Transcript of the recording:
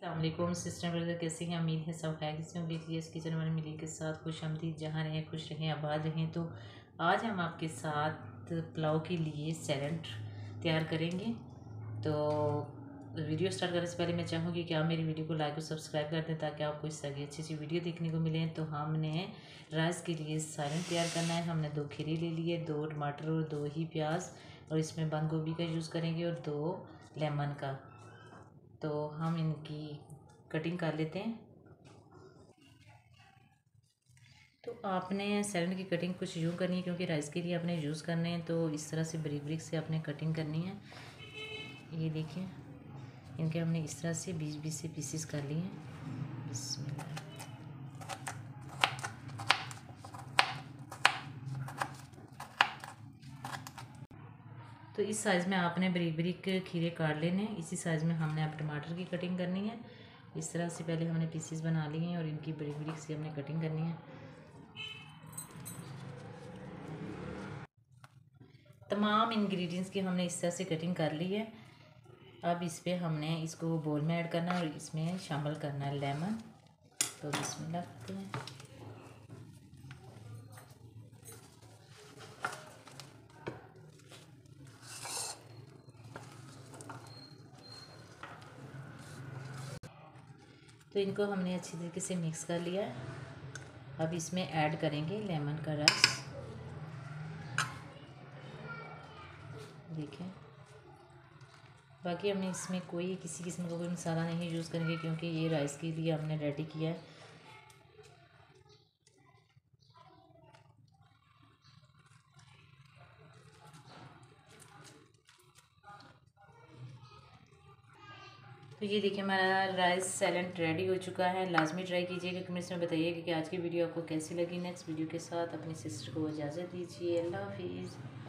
अस्सलामुअलैकुम sister brother, कैसे हैं? उम्मीद है सब खैर से होंगे। क्लियर्स किचन वाले मिली के साथ खुश आमदीद, जहाँ रहें खुश रहें आबाद रहें। तो आज हम आपके साथ पुलाव के लिए सैलेड तैयार करेंगे। तो वीडियो स्टार्ट करने से पहले मैं चाहूँगी कि आप मेरी वीडियो को लाइक और सब्सक्राइब कर दें ताकि आपको इस तरह की अच्छी अच्छी वीडियो देखने को मिले। तो हमने राइस के लिए सैलेड तैयार करना है। हमने 2 खीरे ले लिए, 2 टमाटर और 2 ही प्याज, और इसमें बंद गोभी का यूज़ करेंगे और 2 लेमन का। तो हम इनकी कटिंग कर लेते हैं। तो आपने सैलेड की कटिंग कुछ यूँ करनी है क्योंकि राइस के लिए आपने यूज़ करने हैं। तो इस तरह से बारीक बारीक से आपने कटिंग करनी है। ये देखिए, इनके हमने इस तरह से 20-20 से पीसेस कर लिए हैं। बिस्मिल्लाह। तो इस साइज़ में आपने बारीक बारीक खीरे काट लेने हैं। इसी साइज़ में हमने अब टमाटर की कटिंग करनी है। इस तरह से पहले हमने पीसेस बना लिए हैं और इनकी बारीक बारीक से हमने कटिंग करनी है। तमाम इंग्रेडिएंट्स की हमने इस तरह से कटिंग कर ली है। अब इस पर हमने इसको बोल में ऐड करना है और इसमें शामिल करना है लेमन। तो बिस्मिल्लाह करते हैं। तो इनको हमने अच्छी तरीके से मिक्स कर लिया है। अब इसमें ऐड करेंगे लेमन का रस। देखें, बाकी हमने इसमें कोई किसी किस्म का कोई मसाला नहीं यूज़ करेंगे क्योंकि ये राइस के लिए हमने रेडी किया है। तो ये देखिए, हमारा राइस सैलेड रेडी हो चुका है। लाजमी ट्राई कीजिएगा, कमेंट्स में बताइएगा कि आज की वीडियो आपको कैसी लगी। नेक्स्ट वीडियो के साथ अपनी सिस्टर को इजाज़त दीजिए। अल्लाह हाफिज़।